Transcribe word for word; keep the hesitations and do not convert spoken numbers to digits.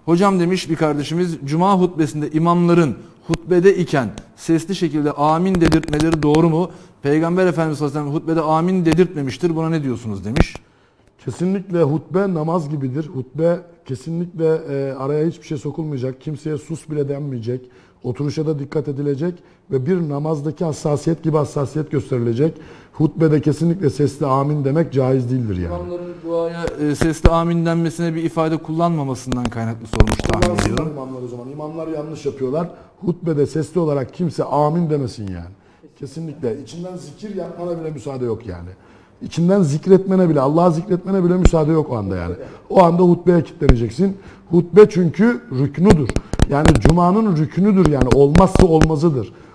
Hocam demiş bir kardeşimiz, cuma hutbesinde imamların hutbede iken sesli şekilde amin dedirtmeleri doğru mu? Peygamber Efendimiz sallallahu aleyhi ve sellem hutbede amin dedirtmemiştir. Buna ne diyorsunuz demiş. Kesinlikle hutbe namaz gibidir. Hutbe kesinlikle e, araya hiçbir şey sokulmayacak. Kimseye sus bile denmeyecek. Oturuşa da dikkat edilecek ve bir namazdaki hassasiyet gibi hassasiyet gösterilecek. Hutbede kesinlikle sesli amin demek caiz değildir yani. İmamların duaya e, sesli amin denmesine bir ifade kullanmamasından kaynaklı sormuş tahmin ediyorum. İmamlar o zaman. İmamlar yanlış yapıyorlar. Hutbede sesli olarak kimse amin demesin yani. Kesinlikle. İçinden zikir yapmana bile müsaade yok yani. İçinden zikretmene bile, Allah'ı zikretmene bile müsaade yok o anda yani. O anda hutbeye kilitleneceksin. Hutbe çünkü rüknudur. Yani Cuma'nın rüknüdür yani olmazsa olmazıdır.